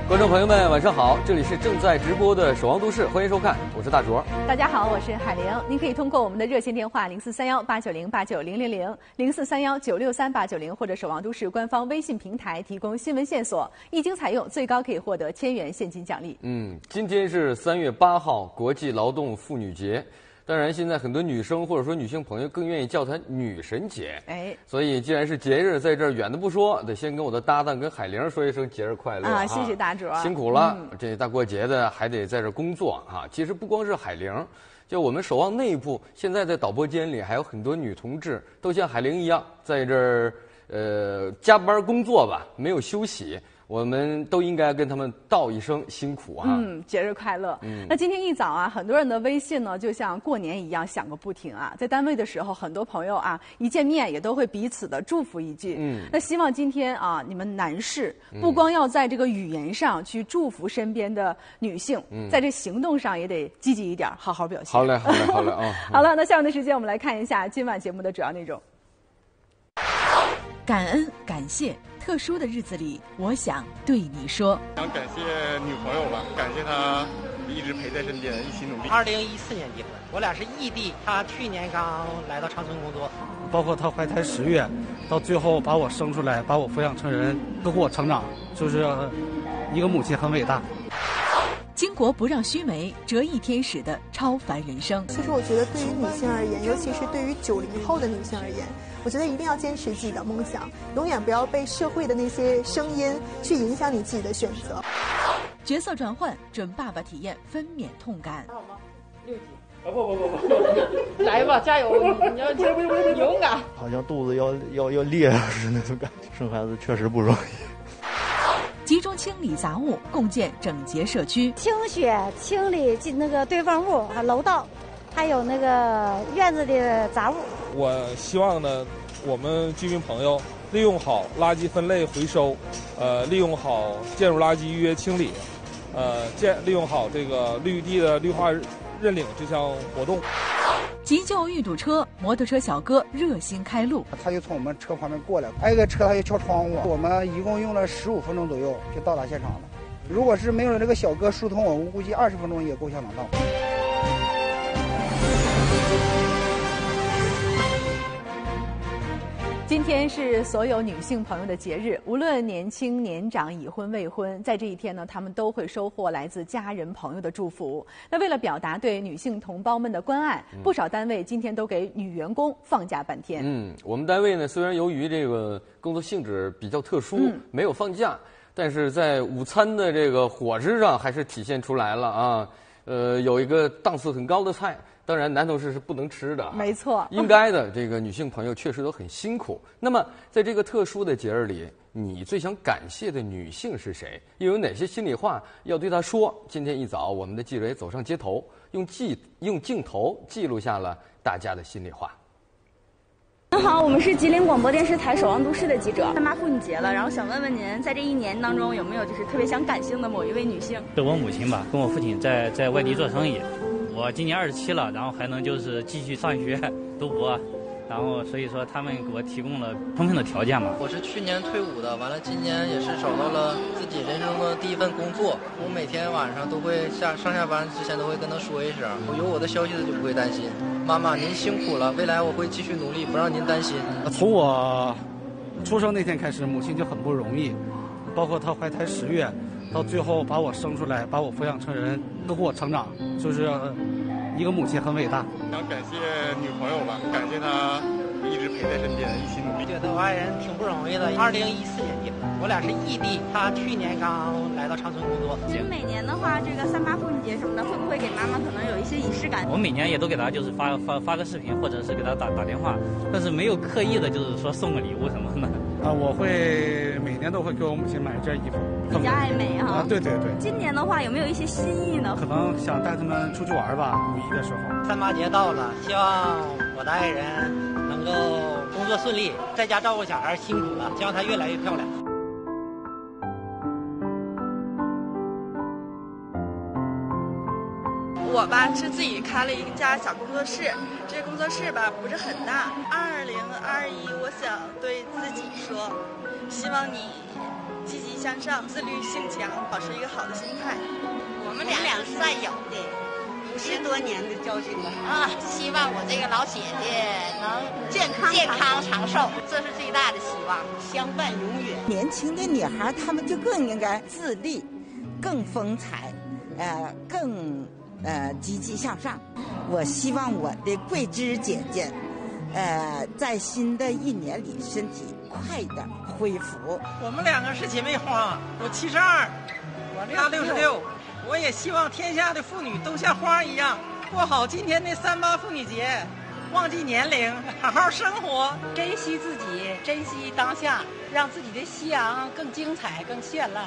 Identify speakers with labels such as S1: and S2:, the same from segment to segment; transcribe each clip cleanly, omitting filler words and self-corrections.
S1: 观众朋友们，晚上好！这里是正在直播的《守望都市》，欢迎收看，我是大卓。
S2: 大家好，我是海玲。您可以通过我们的热线电话0431890890000431963890或者守望都市官方微信平台提供新闻线索，一经采用，最高可以获得1000元现金奖励。
S1: 今天是3月8号，国际劳动妇女节。当然，现在很多女生或者说女性朋友更愿意叫它女神节。所以既然是节日，在这儿远的不说，得先跟我的搭档跟海玲说一声节日快乐啊！
S2: 谢谢大卓，
S1: 辛苦了。这大过节的还得在这儿工作啊。其实不光是海玲，就我们守望内部，现在在导播间里还有很多女同志，都像海玲一样在这儿加班工作吧，没有休息。我们都应该跟他们道一声辛苦啊！
S2: 节日快乐。那今天一早啊，很多人的微信呢，就像过年一样响个不停啊。在单位的时候，很多朋友啊，一见面也都会彼此的祝福一句。那希望今天啊，你们男士不光要在这个语言上去祝福身边的女性，在这行动上也得积极一点，好好表现。
S1: 好嘞啊！
S2: 好了，那下面的时间我们来看一下今晚节目的主要内容。感恩感谢。特殊的日子里，我想对你说。
S3: 想感谢女朋友吧，感谢她一直陪在身边，一起努力。
S4: 2014年结婚，我俩是异地，她去年刚来到长春工作。
S5: 包括她怀胎10月，到最后把我生出来，把我抚养成人，都给我成长，就是一个母亲很伟大。
S2: 巾帼不让须眉，折翼天使的超凡人生。
S6: 其实我觉得对于女性而言，尤其是对于90后的女性而言，我觉得一定要坚持自己的梦想，永远不要被社会的那些声音去影响你自己的选择。
S2: 角色转换，准爸爸体验分娩痛感。
S4: 好吗？6级。
S5: 不，
S4: 来吧，加油！你要勇敢。
S7: 好像肚子要裂似的那种感觉，生孩子确实不容易。
S2: 集中清理杂物，共建整洁社区。
S8: 清雪清理那个堆放物、楼道，还有那个院子的杂物。
S9: 我希望呢，我们居民朋友利用好垃圾分类回收，利用好建筑垃圾预约清理，利用好这个绿地的绿化认领这项活动。
S2: 急救遇堵车，摩托车小哥热心开路。
S10: 他就从我们车旁边过来，挨个车他就敲窗户，我们一共用了15分钟左右就到达现场了。如果是没有这个小哥疏通，我估计20分钟也够呛能到。
S2: 今天是所有女性朋友的节日，无论年轻年长、已婚未婚，在这一天呢，她们都会收获来自家人朋友的祝福。那为了表达对女性同胞们的关爱，不少单位今天都给女员工放假半天。
S1: 我们单位呢，虽然由于这个工作性质比较特殊，没有放假，但是在午餐的这个伙食上还是体现出来了啊。有一个档次很高的菜。当然，男同事是不能吃的，
S2: 没错，
S1: 应该的。这个女性朋友确实都很辛苦。那么，在这个特殊的节日里，你最想感谢的女性是谁？又有哪些心里话要对她说？今天一早，我们的记者也走上街头，用镜头记录下了大家的心里话。
S11: 您好，我们是吉林广播电视台《守望都市》的记者。3·8妇女节了，然后想问问您，在这一年当中有没有就是特别想感谢的某一位女性？
S12: 是我母亲吧，跟我父亲在外地做生意。我今年27了，然后还能就是继续上学读博，然后所以说他们给我提供了充分的条件嘛。
S13: 我是去年退伍的，完了今年也是找到了自己人生的第一份工作。我每天晚上都会上下班之前都会跟他说一声，有我的消息他就不会担心。妈妈您辛苦了，未来我会继续努力，不让您担心。
S5: 从我出生那天开始，母亲就很不容易，包括她怀胎10月。到最后把我生出来，把我抚养成人，都给我成长，就是一个母亲很伟大。
S3: 想感谢女朋友吧，感谢她一直陪在身边，一起努力。
S4: 觉得我爱人挺不容易的。2014年结婚，我俩是异地，她去年刚来到长春工作。
S11: 其实每年的话，这个3·8妇女节什么的，会不会给妈妈可能有一些仪式感？
S12: 我每年也都给她就是发个视频，或者是给她打电话，但是没有刻意的就是说送个礼物什么的。
S5: 我会每年都会给我母亲买一件衣服，
S11: 比较爱美哈。
S5: 对。
S11: 今年的话有没有一些新意呢？
S5: 可能想带他们出去玩吧，5·1的时候。
S4: 3·8节到了，希望我的爱人能够工作顺利，在家照顾小孩辛苦了，希望她越来越漂亮。
S14: 我吧是自己开了一家小工作室，这个工作室吧不是很大。2021，我想对自己说，希望你积极向上、自律性强，保持一个好的心态。
S15: 我们俩是战友的，50多年的交情了啊！希望我这个老姐姐能健康长寿，这是最大的希望，相伴永远。
S16: 年轻的女孩，她们就更应该自立，更风采，更积极向上。我希望我的桂枝姐姐，在新的一年里身体快点恢复。
S4: 我们两个是姐妹花，我72，她66。我也希望天下的妇女都像花一样，过好今天的38妇女节，忘记年龄，好好生活，
S17: 珍惜自己，珍惜当下，让自己的夕阳更精彩、更绚烂。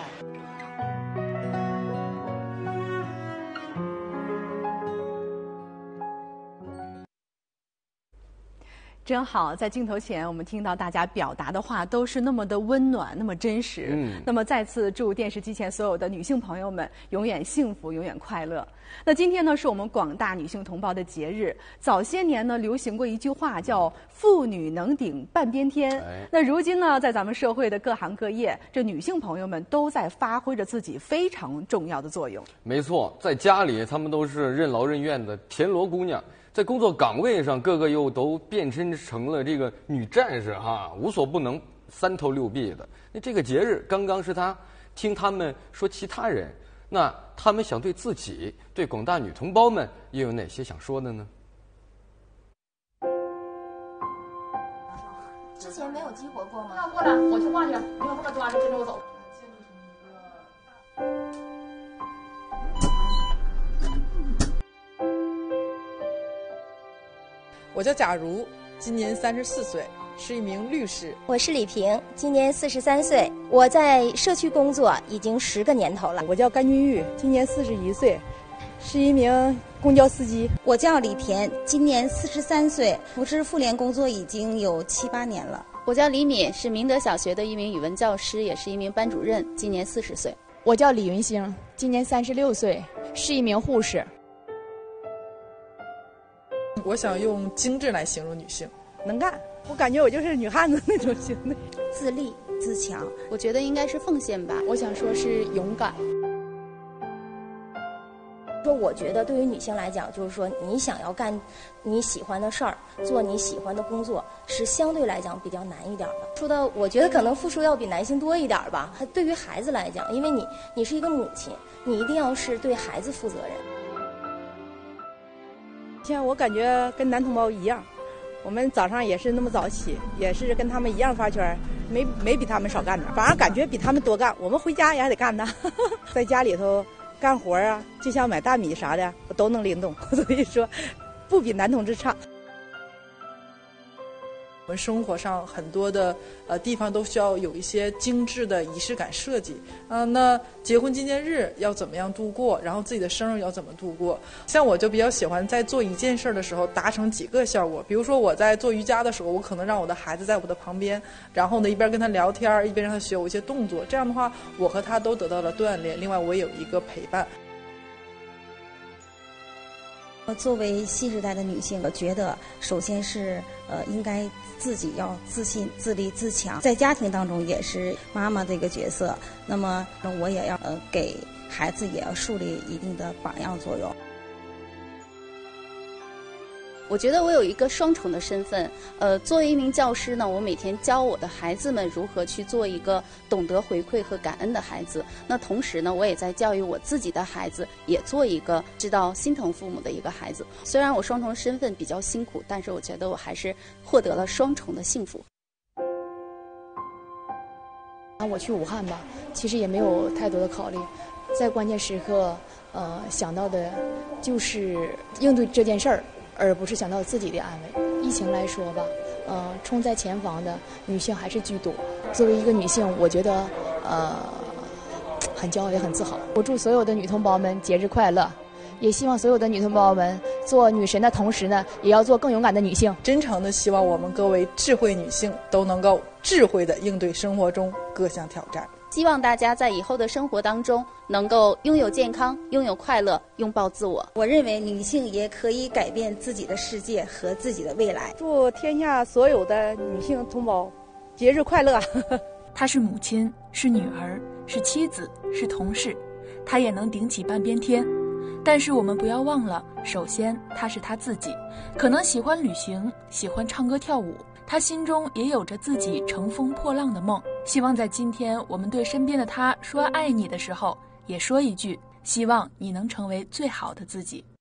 S2: 真好，在镜头前我们听到大家表达的话都是那么的温暖，那么真实。那么再次祝电视机前所有的女性朋友们永远幸福，永远快乐。那今天呢，是我们广大女性同胞的节日。早些年呢，流行过一句话叫“妇女能顶半边天”。那如今呢，在咱们社会的各行各业，这女性朋友们都在发挥着自己非常重要的作用。
S1: 没错，在家里她们都是任劳任怨的田螺姑娘。在工作岗位上，个个又都变身成了这个女战士哈，无所不能，三头六臂的。那这个节日刚刚是听他们说其他人，那他们想对自己、对广大女同胞们又有哪些想说的呢？
S18: 之前没有激活过吗？
S19: 要过来，我去挂去，你有这么抓着跟着我走。
S20: 我叫贾如，今年34岁，是一名律师。
S18: 我是李萍，今年43岁，我在社区工作已经10个年头了。
S21: 我叫甘君玉，今年41岁，是一名公交司机。
S22: 我叫李田，今年43岁，从事妇联工作已经有7、8年了。
S23: 我叫李敏，是明德小学的一名语文教师，也是一名班主任，今年40岁。
S24: 我叫李云星，今年36岁，是一名护士。
S20: 我想用精致来形容女性，
S21: 能干。我感觉我就是女汉子那种型的，
S22: 自立自强。
S23: 我觉得应该是奉献吧。
S24: 我想说是勇敢。
S18: 说我觉得对于女性来讲，就是说你想要干你喜欢的事儿，做你喜欢的工作，是相对来讲比较难一点的。说到我觉得可能付出要比男性多一点吧。对于孩子来讲，因为你是一个母亲，你一定要是对孩子负责任。
S21: 像我感觉跟男同胞一样，我们早上也是那么早起，也是跟他们一样发圈，没比他们少干点，反而感觉比他们多干。我们回家也还得干呢，在家里头干活啊，就像买大米啥的，我都能拎动，所以说不比男同志差。
S20: 我们生活上很多的地方都需要有一些精致的仪式感设计那结婚纪念日要怎么样度过，然后自己的生日要怎么度过。像我就比较喜欢在做一件事的时候达成几个效果。比如说我在做瑜伽的时候，我可能让我的孩子在我的旁边，然后呢一边跟他聊天，一边让他学我一些动作，这样的话我和他都得到了锻炼，另外我也有一个陪伴。
S22: 作为新时代的女性，我觉得首先是应该自己要自信、自立、自强，在家庭当中也是妈妈这个角色，那么我也要给孩子也要树立一定的榜样作用。
S23: 我觉得我有一个双重的身份，作为一名教师呢，我每天教我的孩子们如何去做一个懂得回馈和感恩的孩子。那同时呢，我也在教育我自己的孩子，也做一个知道心疼父母的一个孩子。虽然我双重身份比较辛苦，但是我觉得我还是获得了双重的幸福。
S24: 我去武汉吧，其实也没有太多的考虑，在关键时刻，想到的就是应对这件事儿。而不是想到自己的安危。疫情来说吧，冲在前方的女性还是居多。作为一个女性，我觉得很骄傲也很自豪。我祝所有的女同胞们节日快乐，也希望所有的女同胞们做女神的同时呢，也要做更勇敢的女性。
S20: 真诚的希望我们各位智慧女性都能够智慧的应对生活中各项挑战。
S23: 希望大家在以后的生活当中能够拥有健康，拥有快乐，拥抱自我。
S22: 我认为女性也可以改变自己的世界和自己的未来。
S21: 祝天下所有的女性同胞节日快乐。
S6: 她是母亲，是女儿，是妻子，是同事，她也能顶起半边天。但是我们不要忘了，首先她是她自己，可能喜欢旅行，喜欢唱歌跳舞，她心中也有着自己乘风破浪的梦。希望在今天我们对身边的她说爱你的时候，也说一句，希望你能成为最好的自己。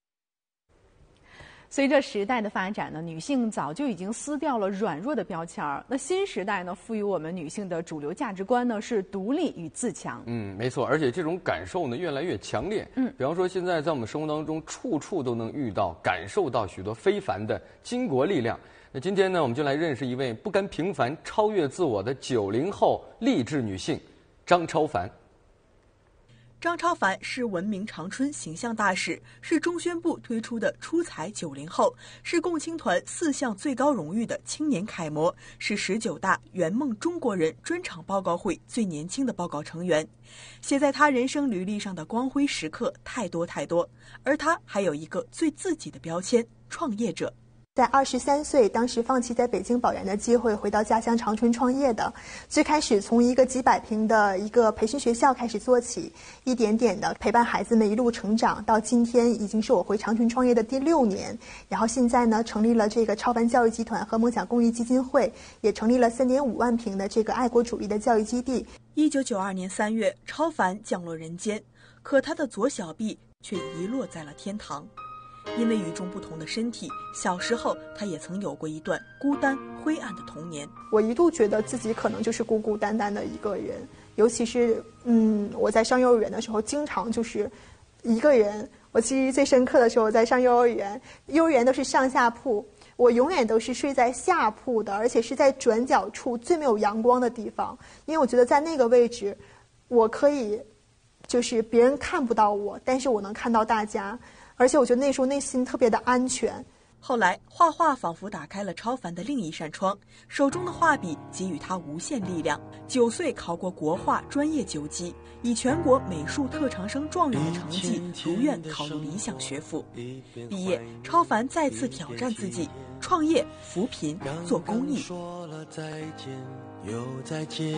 S2: 随着时代的发展呢，女性早就已经撕掉了软弱的标签儿。那新时代呢，赋予我们女性的主流价值观呢是独立与自强。
S1: 没错，而且这种感受呢越来越强烈。比方说现在在我们生活当中，处处都能遇到、感受到许多非凡的巾帼力量。那今天呢，我们就来认识一位不甘平凡、超越自我的90后励志女性张超凡。
S7: 张超凡是文明长春形象大使，是中宣部推出的出彩90后，是共青团4项最高荣誉的青年楷模，是19大圆梦中国人专场报告会最年轻的报告成员。写在他人生履历上的光辉时刻太多太多，而他还有一个最自己的标签——创业者。
S8: 在23岁，当时放弃在北京保研的机会，回到家乡长春创业的。最开始从一个几百平的一个培训学校开始做起，一点点的陪伴孩子们一路成长，到今天已经是我回长春创业的第6年。然后现在呢，成立了这个超凡教育集团和梦想公益基金会，也成立了3.5万平的这个爱国主义的教育基地。
S7: 1992年3月，超凡降落人间，可他的左小臂却遗落在了天堂。因为与众不同的身体，小时候他也曾有过一段孤单灰暗的童年。
S8: 我一度觉得自己可能就是孤孤单单的一个人，尤其是我在上幼儿园的时候，经常就是一个人。我记忆最深刻的时候，我在上幼儿园，幼儿园都是上下铺，我永远都是睡在下铺的，而且是在转角处最没有阳光的地方，因为我觉得在那个位置，我可以就是别人看不到我，但是我能看到大家。而且我觉得那时候内心特别的安全。
S7: 后来画画仿佛打开了超凡的另一扇窗，手中的画笔给予他无限力量。9岁考过国画专业9级，以全国美术特长生状元的成绩如愿考入理想学府。毕业，超凡再次挑战自己，创业、扶贫、做公益。
S9: 说了再见又再见，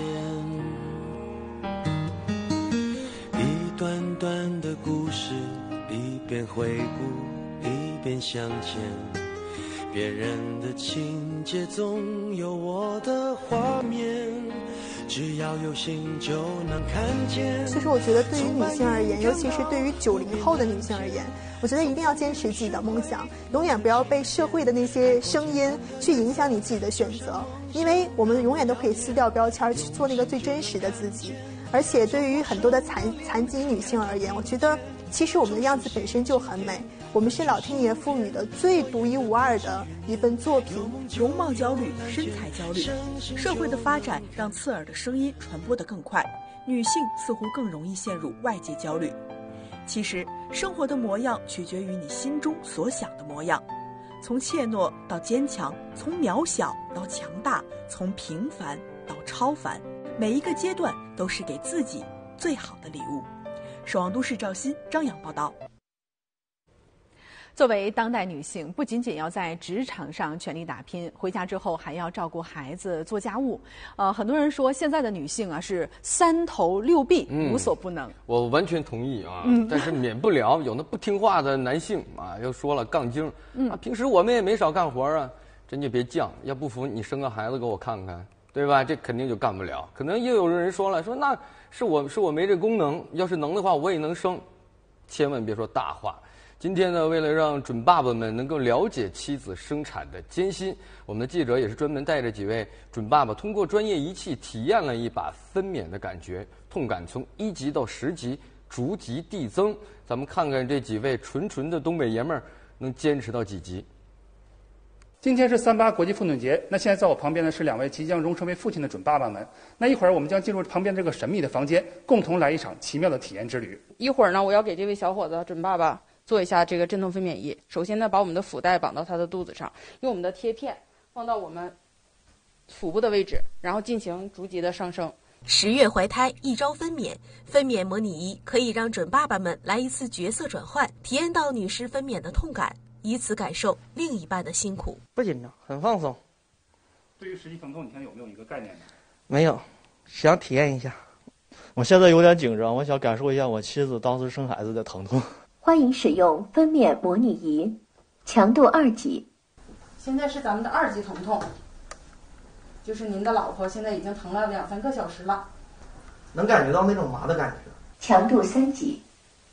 S9: 一段段的故事，一边回顾一边向前，别人的情节总有我的画面，只要有心就能看见。
S8: 其实我觉得对于女性而言，尤其是对于90后的女性而言，我觉得一定要坚持自己的梦想，永远不要被社会的那些声音去影响你自己的选择，因为我们永远都可以撕掉标签，去做那个最真实的自己。而且对于很多的残疾女性而言，我觉得其实我们的样子本身就很美，我们是老天爷赋予的最独一无二的一份作品。
S7: 容貌焦虑、身材焦虑，社会的发展让刺耳的声音传播得更快，女性似乎更容易陷入外界焦虑。其实生活的模样取决于你心中所想的模样，从怯懦到坚强，从渺小到强大，从平凡到超凡，每一个阶段都是给自己最好的礼物。守望都市赵鑫、张扬报道。
S2: 作为当代女性，不仅仅要在职场上全力打拼，回家之后还要照顾孩子、做家务。很多人说现在的女性啊是3头6臂，无所不能。
S1: 我完全同意啊，但是免不了有那不听话的男性啊，又说了杠精啊，平时我们也没少干活啊，真就别犟，要不服你生个孩子给我看看，对吧？这肯定就干不了。可能又有人说了，说那是我没这功能，要是能的话我也能生，千万别说大话。今天呢，为了让准爸爸们能够了解妻子生产的艰辛，我们的记者也是专门带着几位准爸爸，通过专业仪器体验了一把分娩的感觉，痛感从1级到10级逐级递增。咱们看看这几位纯的东北爷们儿能坚持到几级。
S25: 今天是38国际妇女节，那现在在我旁边的是2位即将荣成为父亲的准爸爸们。那一会儿我们将进入旁边这个神秘的房间，共同来一场奇妙的体验之旅。
S26: 一会儿呢，我要给这位小伙子准爸爸做一下这个镇痛分娩仪。首先呢，把我们的腹带绑到他的肚子上，用我们的贴片放到我们腹部的位置，然后进行逐级的上升。
S7: 10月怀胎，一朝分娩，分娩模拟仪可以让准爸爸们来一次角色转换，体验到女士分娩的痛感，以此感受另一半的辛苦。
S27: 不紧张，很放松。
S25: 对于实际疼痛，你现在有没有一个概念呢？
S27: 没有。
S3: 想体验一下。我现在有点紧张，我想感受一下我妻子当时生孩子的疼痛。
S5: 欢迎使用分娩模拟仪，强度2级。
S26: 现在是咱们的2级疼痛，就是您的老婆现在已经疼了2-3个小时了，
S3: 能感觉到那种麻的感觉。
S5: 强度3级。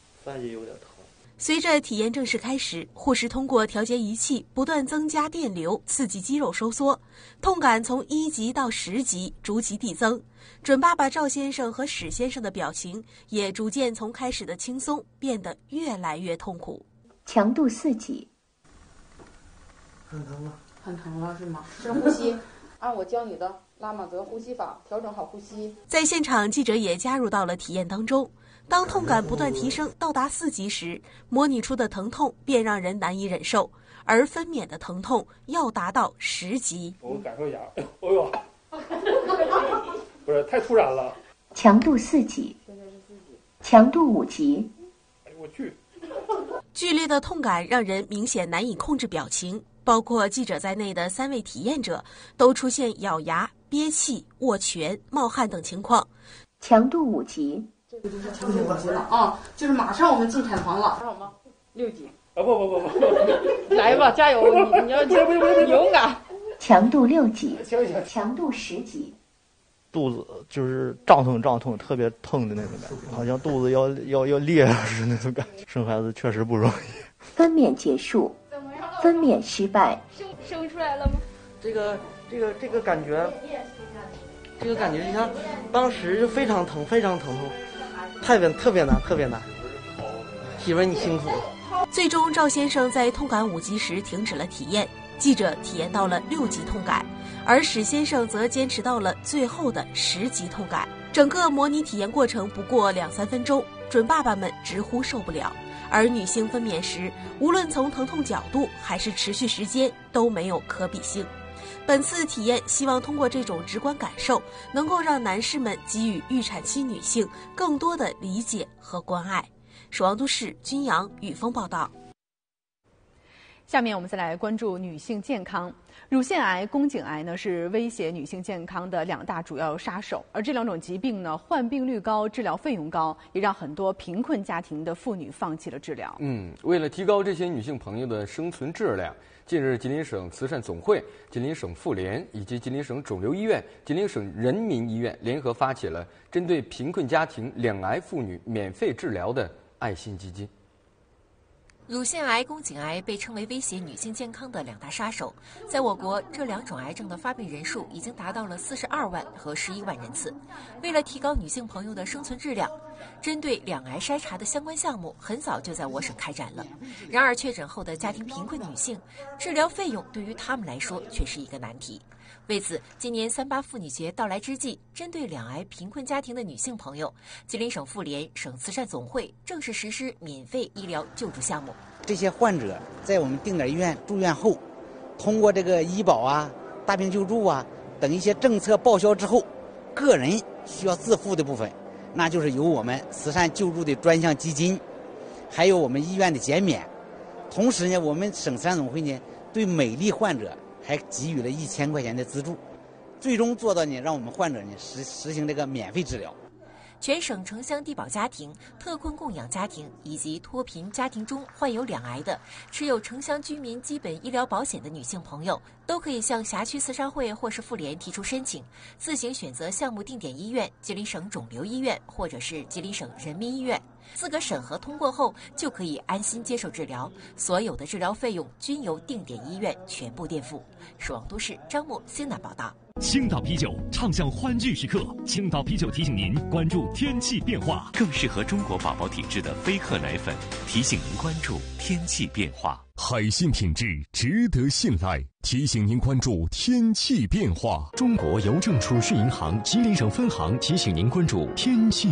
S3: 3级有点疼。
S7: 随着体验正式开始，护士通过调节仪器不断增加电流，刺激肌肉收缩，痛感从1级到10级逐级递增。准爸爸赵先生和史先生的表情也逐渐从开始的轻松变得越来越痛苦。
S5: 强度4级。
S3: 很疼吗？
S26: 很疼了是吗？深呼吸，按我教你的拉玛泽呼吸法，调整好呼吸。
S7: 在现场，记者也加入到了体验当中。当痛感不断提升到达4级时，模拟出的疼痛便让人难以忍受，而分娩的疼痛要达到10级。
S25: 我感受一下，哎呦，不是太突然了。
S5: 强度4级。现在是4级。强度5级。
S25: 哎呦我去！
S7: 剧烈的痛感让人明显难以控制表情，包括记者在内的3位体验者都出现咬牙、憋气、握拳、冒汗等情况。
S5: 强度5级。
S26: 这个就是强度5级了啊！就是马上我们进产房了。吗？6级。
S25: 啊不，
S26: 来吧，加油！你要勇敢。
S5: 强度6级。强度10级。
S3: 肚子就是胀痛，特别痛的那种感觉，好像肚子要裂了似的那种感觉。生孩子确实不容易。
S5: 分娩结束，分娩失败。
S23: 生出来了吗？
S3: 这个感觉，就像当时就非常疼，特别难。媳妇儿你辛苦了。
S7: 最终，赵先生在痛感5级时停止了体验，记者体验到了6级痛感。而史先生则坚持到了最后的10级痛感。整个模拟体验过程不过2-3分钟，准爸爸们直呼受不了。而女性分娩时，无论从疼痛角度还是持续时间都没有可比性。本次体验希望通过这种直观感受，能够让男士们给予预产期女性更多的理解和关爱。守望都市君阳、雨峰报道。
S2: 下面我们再来关注女性健康。乳腺癌、宫颈癌呢是威胁女性健康的2大主要杀手，而这2种疾病呢患病率高、治疗费用高，也让很多贫困家庭的妇女放弃了治疗。
S1: 为了提高这些女性朋友的生存质量，近日吉林省慈善总会、吉林省妇联以及吉林省肿瘤医院、吉林省人民医院联合发起了针对贫困家庭2癌妇女免费治疗的爱心基金。
S10: 乳腺癌、宫颈癌被称为威胁女性健康的2大杀手，在我国，这2种癌症的发病人数已经达到了42万和11万人次。为了提高女性朋友的生存质量，针对2癌筛查的相关项目很早就在我省开展了。然而，确诊后的家庭贫困女性，治疗费用对于她们来说却是一个难题。为此，今年38妇女节到来之际，针对2癌贫困家庭的女性朋友，吉林省妇联、省慈善总会正式实施免费医疗救助项目。
S11: 这些患者在我们定点医院住院后，通过这个医保啊、大病救助啊等一些政策报销之后，个人需要自付的部分，那就是由我们慈善救助的专项基金，还有我们医院的减免。同时呢，我们省慈善总会呢对每例患者还给予了1000块钱的资助，最终做到呢让我们患者呢实行这个免费治疗。
S10: 全省城乡低保家庭、特困供养家庭以及脱贫家庭中患有2癌的、持有城乡居民基本医疗保险的女性朋友，都可以向辖区慈善会或是妇联提出申请，自行选择项目定点医院、吉林省肿瘤医院或者是吉林省人民医院。资格审核通过后，就可以安心接受治疗，所有的治疗费用均由定点医院全部垫付。守望都市张默、西南报道。
S12: 青岛啤酒畅享欢聚时刻，青岛啤酒提醒您关注天气变化，
S13: 更适合中国宝宝体质的飞鹤奶粉提醒您关注天气变化。
S12: 海信品质值得信赖，提醒您关注天气变化。 中国邮政储蓄银行吉林省分行提醒您关注天气。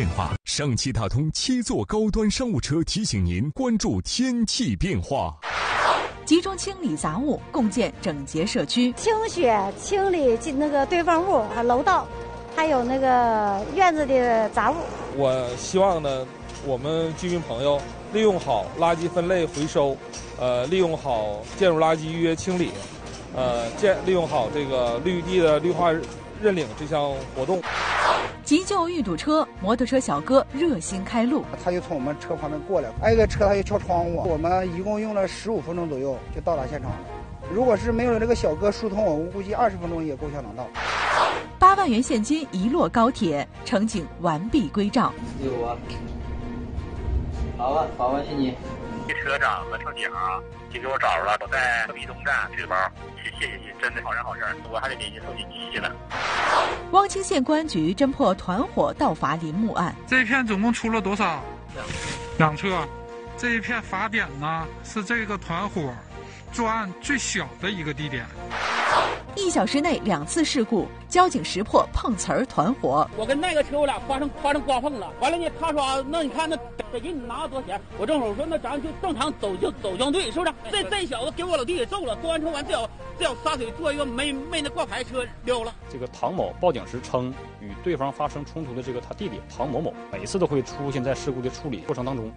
S12: 变化。上汽大通7座高端商务车提醒您关注天气变化。
S4: 集中清理杂物，共建整洁社区。
S14: 清雪清理那个堆放物和楼道，还有那个院子的杂物。
S15: 我希望呢，我们居民朋友利用好垃圾分类回收，利用好建筑垃圾预约清理，利用好这个绿地的绿化认领这项活动。
S4: 急救遇堵车，摩托车小哥热心开路。
S16: 他就从我们车旁边过来，挨个车他就敲窗户，我们一共用了15分钟左右就到达现场了。如果是没有这个小哥疏通，我估计20分钟也够呛能到。
S4: 8万元现金遗落高铁，乘警完璧归赵。
S17: 6万，8万现金。
S19: 车长和车警就给我找着了，我在隔壁东站取的包，谢谢，真的好人好事，我还得联系搜集机器了。
S4: 汪清县公安局侦破团伙盗伐林木案，
S27: 这一片总共出了多少？2车。这一片罚点呢是这个团伙作案最小的一个地点。
S4: 1小时内2次事故，交警识破碰瓷儿团伙。
S28: 我跟那个车我俩发生刮碰了，完了呢，他说那你看那得给你拿了多少钱？我正好说那咱就正常走交队，是不是？这小子给我老弟给揍了，揍完车完这要撒腿做一个没那挂牌车溜了。
S29: 这个唐某报警时称，与对方发生冲突的这个他弟弟唐某某，每次都会出现在事故的处理过程当中。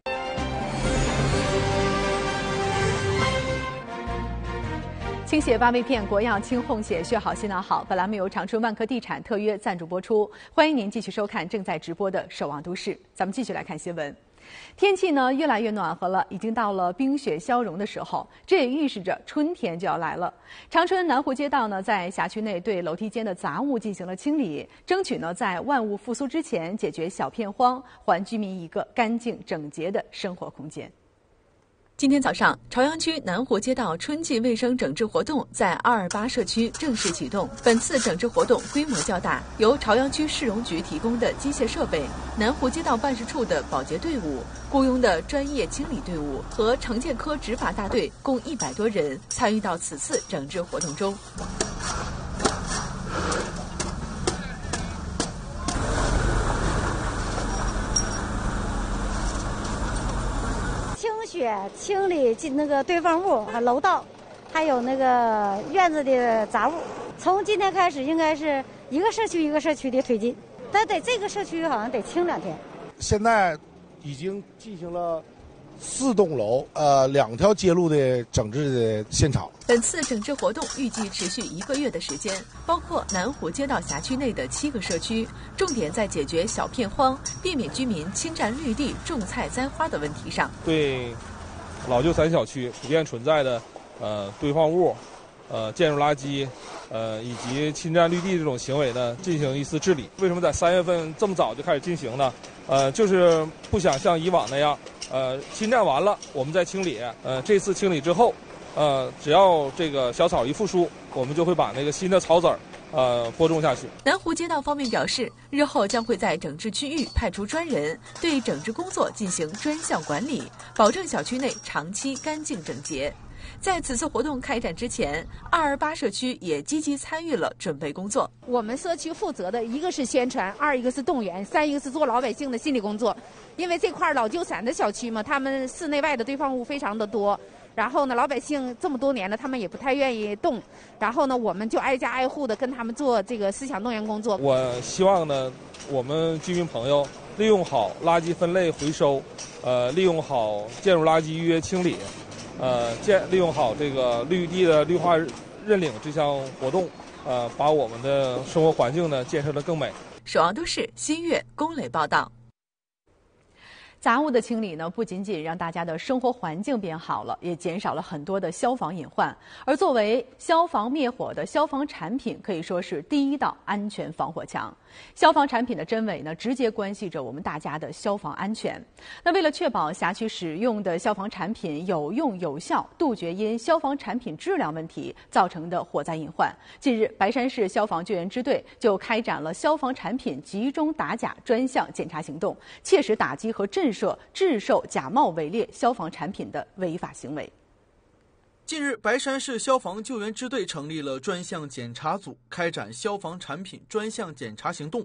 S2: 清血八味片，国药清红血，血好心脑好。本栏目由长春万科地产特约赞助播出，欢迎您继续收看正在直播的《守望都市》。咱们继续来看新闻。天气呢越来越暖和了，已经到了冰雪消融的时候，这也预示着春天就要来了。长春南湖街道呢，在辖区内对楼梯间的杂物进行了清理，争取呢在万物复苏之前解决小片荒，还居民一个干净整洁的生活空间。
S4: 今天早上，朝阳区南湖街道春季卫生整治活动在228社区正式启动。本次整治活动规模较大，由朝阳区市容局提供的机械设备、南湖街道办事处的保洁队伍、雇佣的专业清理队伍和城建科执法大队共100多人参与到此次整治活动中。
S14: 清理那个堆放物和楼道，还有那个院子的杂物。从今天开始，应该是一个社区一个社区的推进，但得这个社区好像得清2天。
S30: 现在已经进行了4栋楼2条街路的整治的现场。
S4: 本次整治活动预计持续1个月的时间，包括南湖街道辖区内的7个社区，重点在解决小片荒、避免居民侵占绿地、种菜栽花的问题上。
S15: 对老旧3小区普遍存在的堆放物、建筑垃圾、以及侵占绿地这种行为呢，进行一次治理。为什么在3月份这么早就开始进行呢？就是不想像以往那样，侵占完了我们再清理。这次清理之后，只要这个小草一复苏，我们就会把那个新的草籽播种下去。
S4: 南湖街道方面表示，日后将会在整治区域派出专人，对整治工作进行专项管理，保证小区内长期干净整洁。在此次活动开展之前，228社区也积极参与了准备工作。
S31: 我们社区负责的一个是宣传，2一个是动员，3一个是做老百姓的心理工作。因为这块老旧散的小区嘛，他们室内外的堆放物非常的多。然后呢，老百姓这么多年了，他们也不太愿意动。然后呢，我们就挨家挨户的跟他们做这个思想动员工作。
S15: 我希望呢，我们居民朋友利用好垃圾分类回收，利用好建筑垃圾预约清理，利用好这个绿地的绿化认领这项活动，把我们的生活环境呢建设得更美。
S4: 守望都市新月龚磊报道。
S2: 杂物的清理呢，不仅仅让大家的生活环境变好了，也减少了很多的消防隐患。而作为消防灭火的消防产品，可以说是第一道安全防火墙。消防产品的真伪呢，直接关系着我们大家的消防安全。那为了确保辖区使用的消防产品有用有效，杜绝因消防产品质量问题造成的火灾隐患，近日白山市消防救援支队就开展了消防产品集中打假专项检查行动，切实打击和震慑制售假冒伪劣消防产品的违法行为。
S32: 近日，白山市消防救援支队成立了专项检查组，开展消防产品专项检查行动，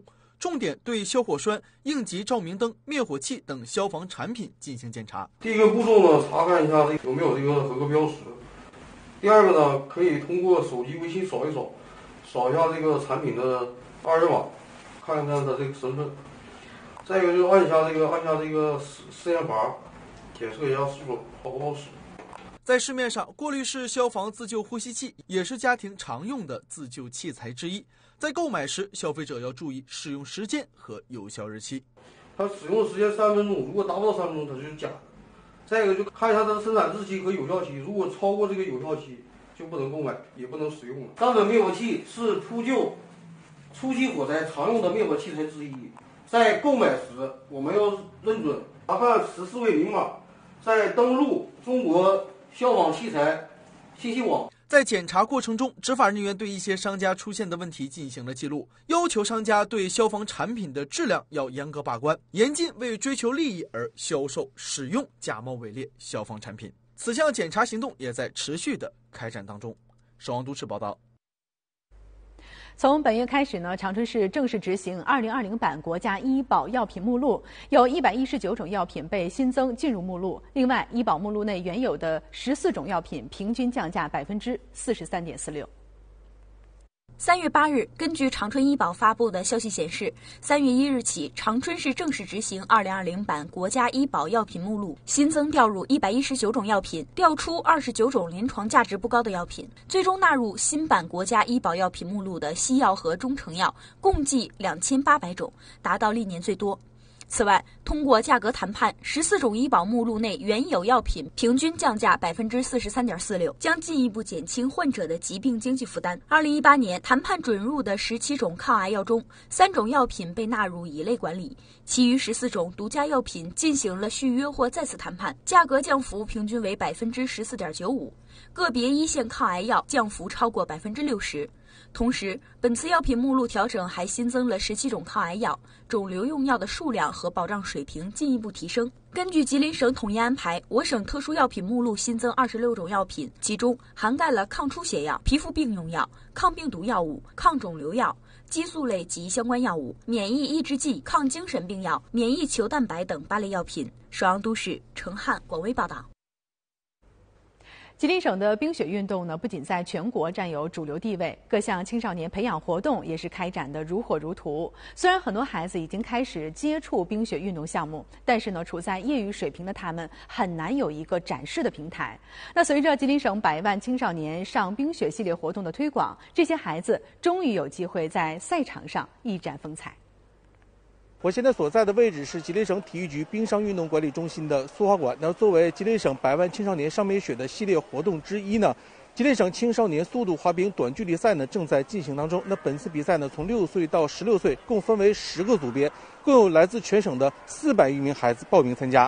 S32: 重点对消火栓、应急照明灯、灭火器等消防产品进行检查。
S5: 第一个步骤呢，查看一下有没有这个合格标识。第二个呢，可以通过手机微信扫一扫，扫一下这个产品的二维码，看看它这个身份。再一个就按下这个试验阀，检测一下是否好不好使。
S32: 在市面上，过滤式消防自救呼吸器也是家庭常用的自救器材之一。在购买时，消费者要注意使用时间和有效日期。
S5: 它使用时间3分钟，如果达不到3分钟，它就是假的。再一个就看一下它的生产日期和有效期，如果超过这个有效期，就不能购买，也不能使用了。上等灭火器是扑救初期火灾常用的灭火器材之一。在购买时，我们要认准查看14位明码，再登录中国消防器材信息网。
S32: 在检查过程中，执法人员对一些商家出现的问题进行了记录，要求商家对消防产品的质量要严格把关，严禁为追求利益而销售、使用假冒伪劣消防产品。此项检查行动也在持续的开展当中。守望都市报道。
S2: 从本月开始呢，长春市正式执行2020版国家医保药品目录，有119种药品被新增进入目录。另外，医保目录内原有的14种药品平均降价43.46%。
S6: 3月8日，根据长春医保发布的消息显示，3月1日起，长春市正式执行2020版国家医保药品目录，新增调入119种药品，调出29种临床价值不高的药品，最终纳入新版国家医保药品目录的西药和中成药共计2800种，达到历年最多。此外，通过价格谈判，14种医保目录内原有药品平均降价43.46%，将进一步减轻患者的疾病经济负担。2018年谈判准入的17种抗癌药中，3种药品被纳入乙类管理，其余14种独家药品进行了续约或再次谈判，价格降幅平均为14.95%，个别一线抗癌药降幅超过60%。同时，本次药品目录调整还新增了17种抗癌药，肿瘤用药的数量和保障水平进一步提升。根据吉林省统一安排，我省特殊药品目录新增26种药品，其中涵盖了抗出血药、皮肤病用药、抗病毒药物、抗肿瘤药、激素类及相关药物、免疫抑制剂、抗精神病药、免疫球蛋白等8类药品。首阳都市程汉、广威报道。
S2: 吉林省的冰雪运动呢，不仅在全国占有主流地位，各项青少年培养活动也是开展的如火如荼。虽然很多孩子已经开始接触冰雪运动项目，但是呢，处在业余水平的他们很难有一个展示的平台。那随着吉林省100万青少年上冰雪系列活动的推广，这些孩子终于有机会在赛场上一展风采。
S8: 我现在所在的位置是吉林省体育局冰上运动管理中心的速滑馆。那作为吉林省100万青少年上冰雪的系列活动之一呢，吉林省青少年速度滑冰短距离赛呢正在进行当中。那本次比赛呢，从6岁到16岁，共分为10个组别，共有来自全省的400余名孩子报名参加。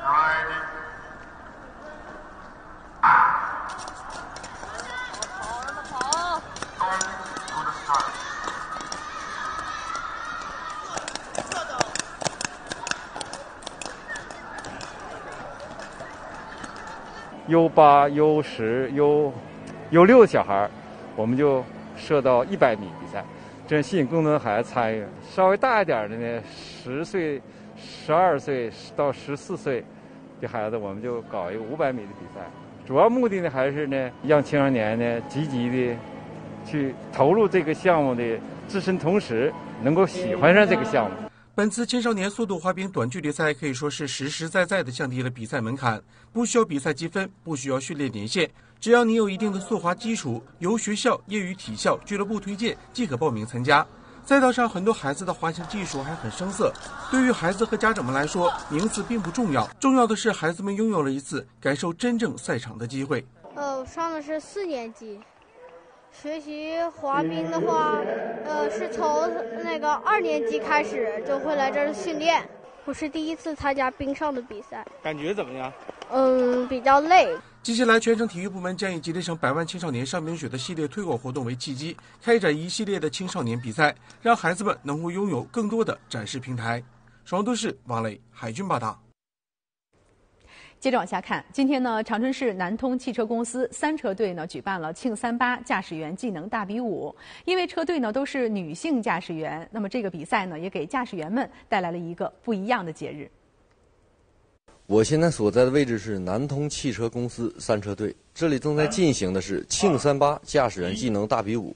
S9: U8、U10、U6的小孩，我们就设到100米比赛，这样吸引更多的孩子参与。稍微大一点的呢，10岁、12岁到14岁的孩子，我们就搞一个500米的比赛。主要目的呢，还是呢，让青少年呢积极的去投入这个项目的自身，同时能够喜欢上这个项目。
S32: 本次青少年速度滑冰短距离赛可以说是实实在在地降低了比赛门槛，不需要比赛积分，不需要训练年限，只要你有一定的速滑基础，由学校、业余体校、俱乐部推荐即可报名参加。赛道上很多孩子的滑行技术还很生涩，对于孩子和家长们来说，名次并不重要，重要的是孩子们拥有了一次感受真正赛场的机会。
S18: 我上的是4年级。学习滑冰的话，是从那个2年级开始就会来这儿训练。我是第一次参加冰上的比赛，
S8: 感觉怎么样？
S18: 比较累。
S32: 接下来，全省体育部门将以吉林省100万青少年上冰雪的系列推广活动为契机，开展一系列的青少年比赛，让孩子们能够拥有更多的展示平台。首阳都市王磊、海军报道。
S2: 接着往下看，今天呢，长春市南通汽车公司3车队呢举办了庆38驾驶员技能大比武。因为车队呢都是女性驾驶员，那么这个比赛呢也给驾驶员们带来了一个不一样的节日。
S1: 我现在所在的位置是南通汽车公司3车队，这里正在进行的是庆38驾驶员技能大比武。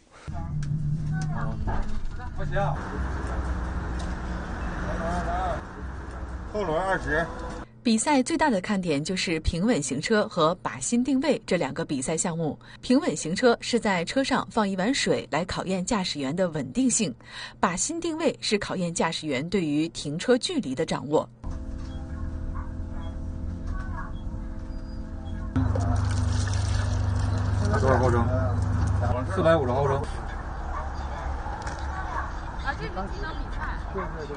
S1: 后轮20。
S4: 比赛最大的看点就是平稳行车和靶心定位这2个比赛项目。平稳行车是在车上放一碗水来考验驾驶员的稳定性，靶心定位是考验驾驶员对于停车距离的掌握。
S1: 多少毫升？450毫升。
S31: 啊，这是技能比赛。对。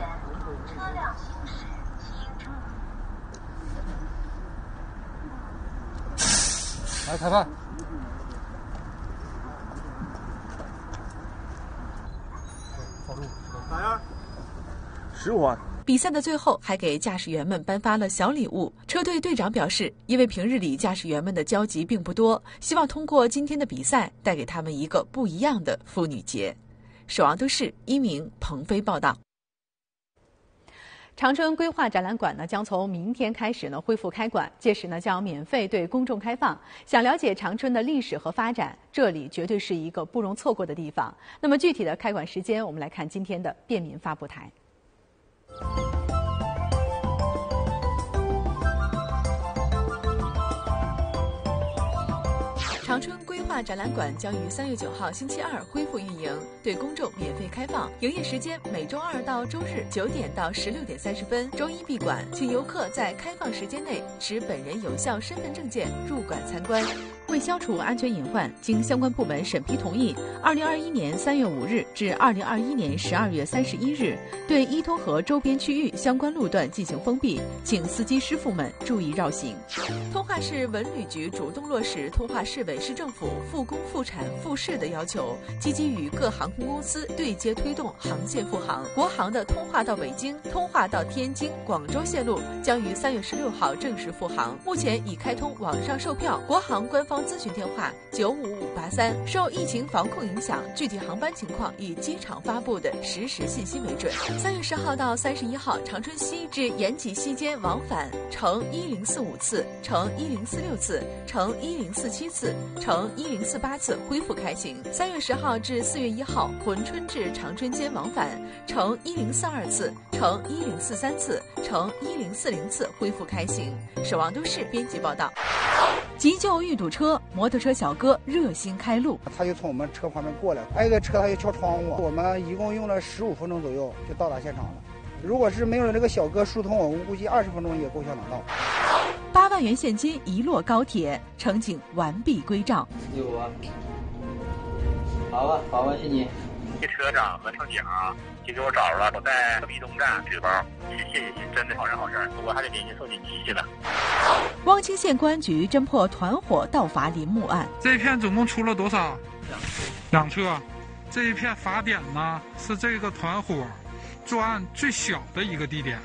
S1: 来，裁判。 打样，15环。
S4: 比赛的最后还给驾驶员们颁发了小礼物。车队队长表示，因为平日里驾驶员们的交集并不多，希望通过今天的比赛带给他们一个不一样的妇女节。守望都市1名鹏飞报道。长春规划展览馆呢将从明天开始呢恢复开馆，届时呢将免费对公众开放。想了解长春的历史和发展，这里绝对是一个不容错过的地方。那么具体的开馆时间，我们来看今天的便民发布台。长春规划展览馆将于3月9号星期二恢复运营，对公众免费开放。营业时间每周2到周日9点到16点30分，周一闭馆，请游客在开放时间内持本人有效身份证件入馆参观。为消除安全隐患，经相关部门审批同意，2021年3月5日至2021年12月31日，对伊通河周边区域相关路段进行封闭，请司机师傅们注意绕行。通化市文旅局主动落实通化市委市政府复工复产复市的要求，积极与各航空公司对接推动航线复航。国航的通化到北京、通化到天津、广州线路将于3月16号正式复航，目前已开通网上售票。国航官方咨询电话95583。受疫情防控影响，具体航班情况以机场发布的实时信息为准。3月10号到31号，长春西至延吉西间往返乘1045次、乘1046次、乘1047次、乘1048次恢复开行。3月10号至4月1号，珲春至长春间往返乘1042次、乘1043次、乘1040次恢复开行。守望都市编辑报道。急救遇堵车，摩托车小哥热心开路。
S16: 他就从我们车旁边过来，挨个车他就敲窗户，我们一共用了15分钟左右就到达现场了。如果是没有这个小哥疏通，我估计20分钟也够呛能到。
S4: 8万元现金遗落高铁，乘警完璧归赵。
S17: 65万，好吧，好吧，谢谢你。
S19: 车长和乘警就给我找着了，我在河滨东站取包，谢谢您，真的好人好事，我还得给您送锦旗去了。
S4: 汪清县公安局侦破团伙盗伐林木案，
S27: 这一片总共出了多少？2车。这一片罚点呢是这个团伙作案最小的一个地点。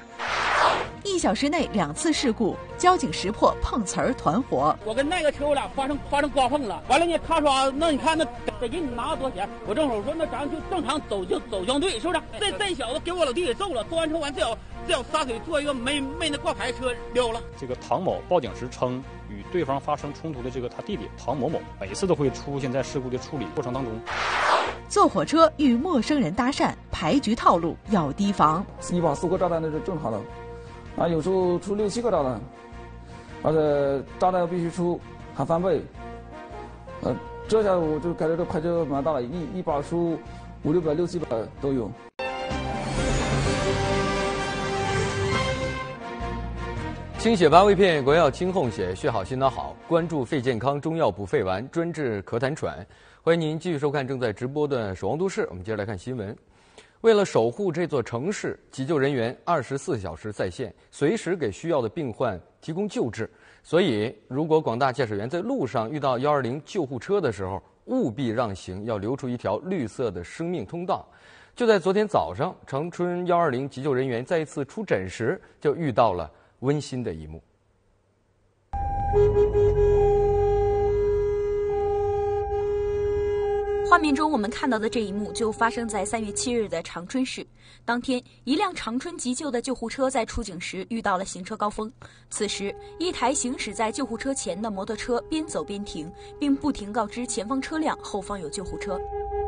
S4: 1小时内2次事故，交警识破碰瓷儿团伙。
S28: 我跟那个车我俩发生刮碰了，完了呢，他说那你看那得给你拿了多少钱？我正好说那咱就正常走相对，是不是？这小子给我老弟给揍了，揍完车完这要撒腿坐一个没那挂牌车溜了。
S29: 这个唐某报警时称，与对方发生冲突的这个他弟弟唐某某，每次都会出现在事故的处理过程当中。
S4: 坐火车遇陌生人搭讪，牌局套路要提防。
S3: 1把4个炸弹那是正常的，有时候出6、7个炸弹，而且炸弹必须出还翻倍。这下我就感觉这牌局蛮大了，一把出5、600、6、700都有。
S7: 清血八味片，国药清红血，血好心脑好。关注肺健康，中药补肺丸，专治咳痰喘。欢迎您继续收看正在直播的《守望都市》。我们接着来看新闻。为了守护这座城市，急救人员24小时在线，随时给需要的病患提供救治。所以，如果广大驾驶员在路上遇到120救护车的时候，务必让行，要留出一条绿色的生命通道。就在昨天早上，长春120急救人员在一次出诊时，就遇到了温馨的一幕。
S6: 画面中我们看到的这一幕就发生在3月7日的长春市。当天，一辆长春急救的救护车在出警时遇到了行车高峰，此时一台行驶在救护车前的摩托车边走边停，并不停告知前方车辆后方有救护车。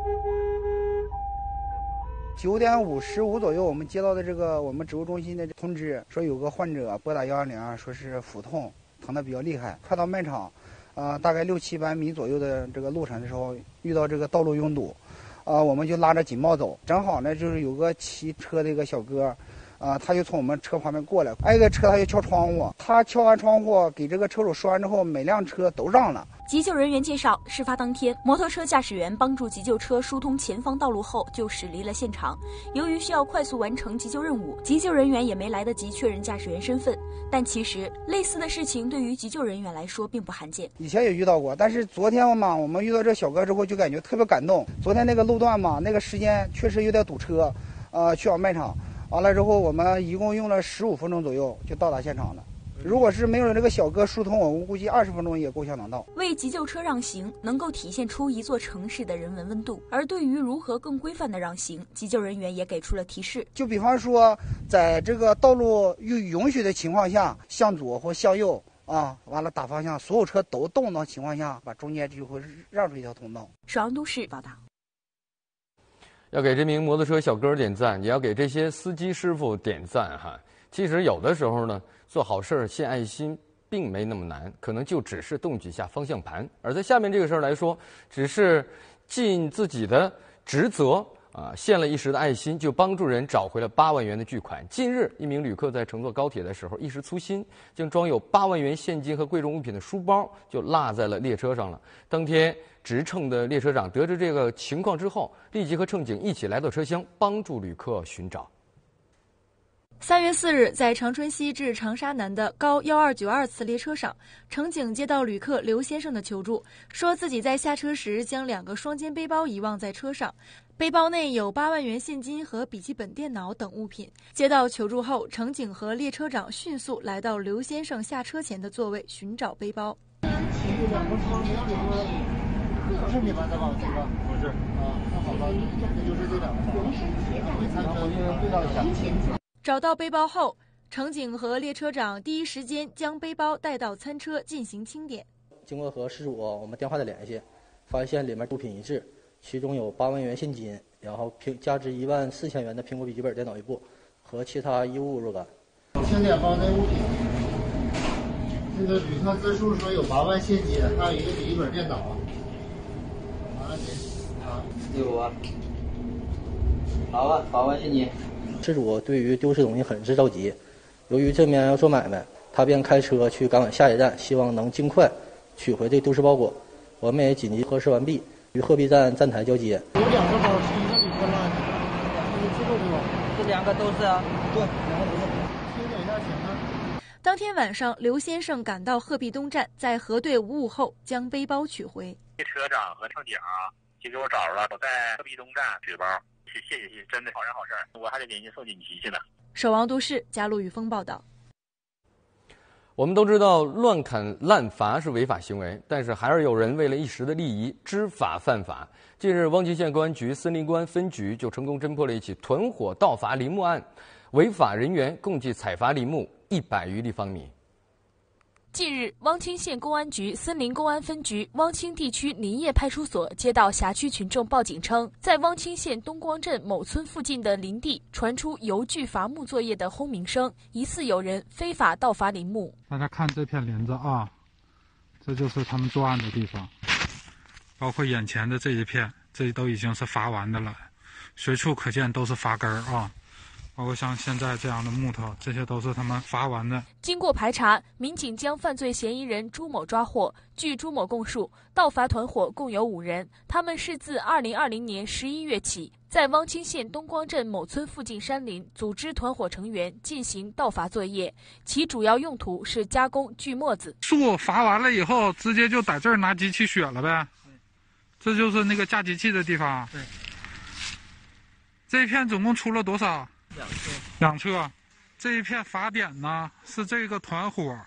S16: 9点55左右，我们接到的这个我们指挥中心的通知，说有个患者拨打120，说是腹痛，疼得比较厉害。快到卖场，大概600-700米左右的这个路程的时候，遇到这个道路拥堵，我们就拉着警报走。正好呢，就是有个骑车的一个小哥，他就从我们车旁边过来，挨个车他就敲窗户，他敲完窗户给这个车主说完之后，每辆车都让了。
S6: 急救人员介绍，事发当天，摩托车驾驶员帮助急救车疏通前方道路后，就驶离了现场。由于需要快速完成急救任务，急救人员也没来得及确认驾驶员身份。但其实，类似的事情对于急救人员来说并不罕见。
S16: 以前也遇到过，但是昨天嘛，我们遇到这小哥之后，就感觉特别感动。昨天那个路段嘛，那个时间确实有点堵车，去往卖场。完了之后，我们一共用了15分钟左右就到达现场了。如果是没有这个小哥疏通，我估计20分钟也够呛能到。
S6: 为急救车让行，能够体现出一座城市的人文温度。而对于如何更规范的让行，急救人员也给出了提示。
S16: 就比方说，在这个道路允许的情况下，向左或向右完了打方向，所有车都动的情况下，把中间就会让出一条通道。
S6: 首阳都市报道。
S7: 要给这名摩托车小哥点赞，也要给这些司机师傅点赞哈。其实有的时候呢，做好事献爱心并没那么难，可能就只是动几下方向盘。而在下面这个事儿来说，只是尽自己的职责献了一时的爱心，就帮助人找回了8万元的巨款。近日，一名旅客在乘坐高铁的时候一时粗心，将装有8万元现金和贵重物品的书包就落在了列车上了。当天值乘的列车长得知这个情况之后，立即和乘警一起来到车厢，帮助旅客寻找。
S10: 3月4日，在长春西至长沙南的高1292次列车上，乘警接到旅客刘先生的求助，说自己在下车时将2个双肩背包遗忘在车上，背包内有8万元现金和笔记本电脑等物品。接到求助后，乘警和列车长迅速来到刘先生下车前的座位寻找背包。
S11: 不是你们的吧？这个不是那好吧，那就是这2个。我对照一下。
S10: 找到背包后，乘警和列车长第一时间将背包带到餐车进行清点。
S12: 经过和失主我们电话的联系，发现里面物品一致，其中有8万元现金，然后价值14000元的苹果笔记本电脑一部和其他衣物若干。
S11: 清点包内物品，那个旅客自述说有8万现金，还有一个笔记本电脑。完了您
S17: 65万，8万现金。
S12: 失主对于丢失东西很是着急，由于这边要做买卖，他便开车去赶往下一站，希望能尽快取回这丢失包裹。我们也紧急核实完毕，与鹤壁站站台交接。
S11: 有2个包，是一个旅客落的，你记住没有？
S17: 这2个都是啊。
S11: 对，2个都是。清点一下行吗？
S10: 当天晚上，刘先生赶到鹤壁东站，在核对无误后将背包取回。
S19: 车长和乘警就给我找着了，我在鹤壁东站取包。谢谢，真的好人好事，我还得给您送锦旗去呢。
S10: 首王都市加陆宇峰报道。
S7: 我们都知道乱砍滥伐是违法行为，但是还是有人为了一时的利益知法犯法。近日，汪清县公安局森林公安分局就成功侦破了一起团伙盗伐林木案，违法人员共计采伐林木100余立方米。
S6: 近日，汪清县公安局森林公安分局汪清地区林业派出所接到辖区群众报警称，在汪清县东光镇某村附近的林地传出邮具伐木作业的轰鸣声，疑似有人非法盗伐林木。
S27: 大家看这片林子这就是他们作案的地方，包括眼前的这一片，这都已经是伐完的了，随处可见都是伐根包括像现在这样的木头，这些都是他们伐完的。
S6: 经过排查，民警将犯罪嫌疑人朱某抓获。据朱某供述，盗伐团伙共有5人，他们是自2020年11月起，在汪清县东光镇某村附近山林组织团伙成员进行盗伐作业，其主要用途是加工锯末子。
S27: 树伐完了以后，直接就在这儿拿机器削了呗。这就是那个架机器的地方。
S11: 对。
S27: 这一片总共出了多少？2
S11: 车。
S27: 2车。这一片伐点呢，是这个团伙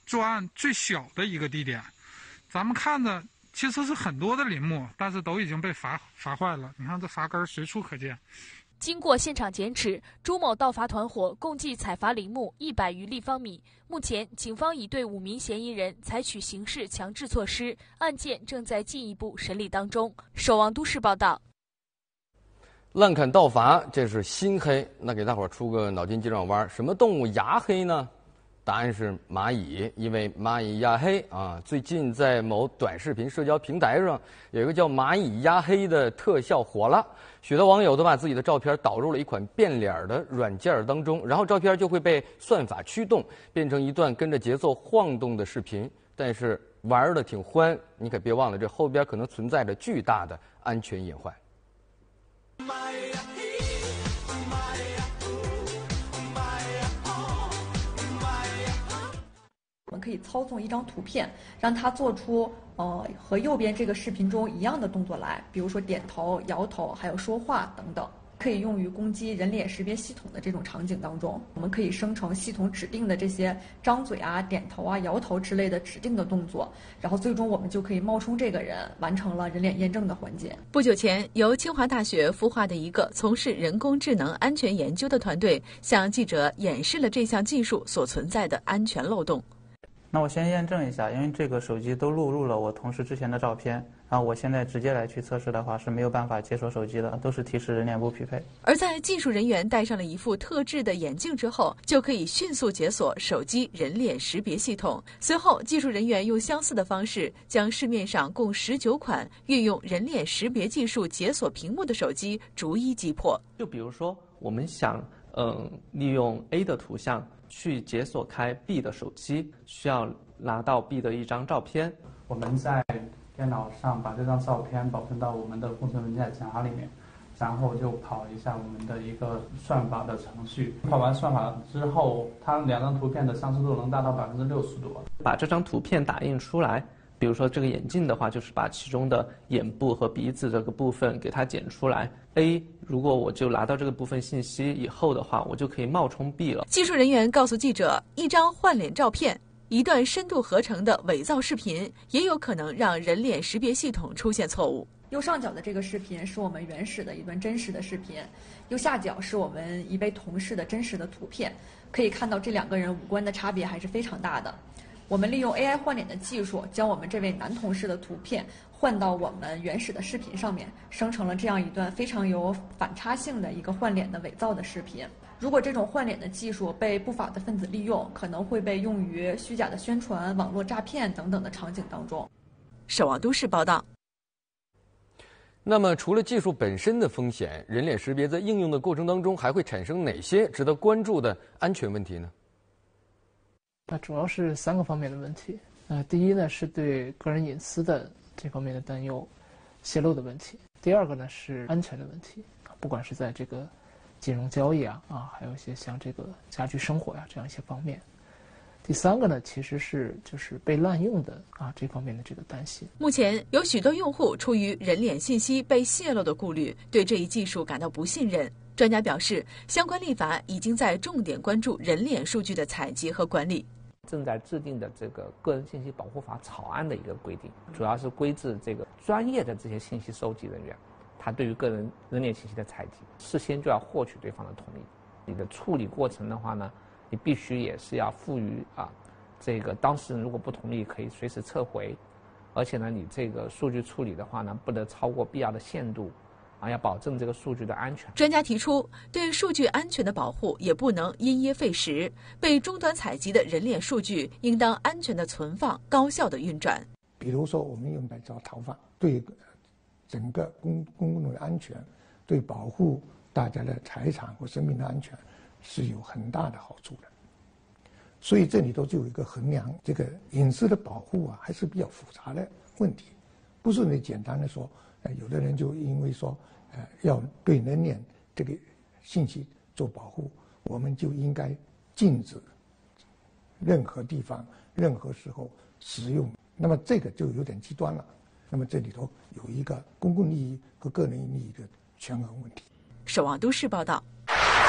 S27: 作案最小的一个地点。咱们看着其实是很多的林木，但是都已经被伐坏了。你看这伐根随处可见。
S5: 经过现场检尺，朱某盗伐团伙共计采伐林木100余立方米。目前，警方已对5名嫌疑人采取刑事强制措施，案件正在进一步审理当中。守望都市报道。
S7: 滥砍盗伐，这是心黑。那给大伙儿出个脑筋急转弯：什么动物牙黑呢？答案是蚂蚁，因为蚂蚁压黑啊。最近在某短视频社交平台上，有一个叫蚂蚁压黑的特效火了，许多网友都把自己的照片导入了一款变脸的软件当中，然后照片就会被算法驱动，变成一段跟着节奏晃动的视频。但是玩的挺欢，你可别忘了，这后边可能存在着巨大的安全隐患。
S13: 我们可以操纵一张图片，让它做出和右边这个视频中一样的动作来，比如说点头、摇头，还有说话等等，可以用于攻击人脸识别系统的这种场景当中。我们可以生成系统指定的这些张嘴啊、点头啊、摇头之类的指定的动作，然后最终我们就可以冒充这个人，完成了人脸验证的环节。
S4: 不久前，由清华大学孵化的一个从事人工智能安全研究的团队，向记者演示了这项技术所存在的安全漏洞。
S14: 那我先验证一下，因为这个手机都录入了我同事之前的照片，然后我现在直接来去测试的话是没有办法解锁手机的，都是提示人脸不匹配。
S4: 而在技术人员戴上了一副特制的眼镜之后，就可以迅速解锁手机人脸识别系统。随后，技术人员用相似的方式，将市面上共19款运用人脸识别技术解锁屏幕的手机逐一击破。
S15: 就比如说，我们想利用 A 的图像去解锁开 B 的手机，需要拿到 B 的一张照片。
S14: 我们在电脑上把这张照片保存到我们的工程文件夹里面，然后就跑一下我们的一个算法的程序。跑完算法之后，它2张图片的相似度能达到60%多。
S15: 把这张图片打印出来，比如说这个眼镜的话，就是把其中的眼部和鼻子这个部分给它剪出来。A 如果我就拿到这个部分信息以后的话，我就可以冒充 B 了。
S4: 技术人员告诉记者，一张换脸照片、一段深度合成的伪造视频，也有可能让人脸识别系统出现错误。
S13: 右上角的这个视频是我们原始的一段真实的视频，右下角是我们一位同事的真实的图片。可以看到这2个人五官的差别还是非常大的。我们利用 AI 换脸的技术，将我们这位男同事的图片换到我们原始的视频上面，生成了这样一段非常有反差性的一个换脸的伪造的视频。如果这种换脸的技术被不法的分子利用，可能会被用于虚假的宣传、网络诈骗等等的场景当中。
S4: 守望都市报道。
S7: 那么，除了技术本身的风险，人脸识别在应用的过程当中还会产生哪些值得关注的安全问题呢？
S20: 那主要是3个方面的问题。第一呢，是对个人隐私的这方面的担忧，泄露的问题。第2个呢是安全的问题，不管是在这个金融交易还有一些像这个家居生活这样一些方面。第3个呢，其实是就是被滥用的这方面的这个担心。
S4: 目前有许多用户出于人脸信息被泄露的顾虑，对这一技术感到不信任。专家表示，相关立法已经在重点关注人脸数据的采集和管理。
S21: 正在制定的这个个人信息保护法草案的一个规定，主要是规制这个专业的这些信息收集人员，他对于个人人脸信息的采集，事先就要获取对方的同意。你的处理过程的话呢，你必须也是要赋予这个当事人如果不同意，可以随时撤回，而且呢，你这个数据处理的话呢，不得超过必要的限度。要保证这个数据的安全。
S4: 专家提出，对数据安全的保护也不能因噎废食，被终端采集的人脸数据应当安全的存放、高效的运转。
S22: 比如说，我们用来做逃犯，对整个公共的安全，对保护大家的财产和生命的安全是有很大的好处的。所以这里头就有一个衡量这个隐私的保护还是比较复杂的问题，不是你简单的说，有的人就因为说，要对人脸这个信息做保护，我们就应该禁止任何地方、任何时候使用。那么这个就有点极端了。那么这里头有一个公共利益和个人利益的权衡问题。
S4: 守望都市报道。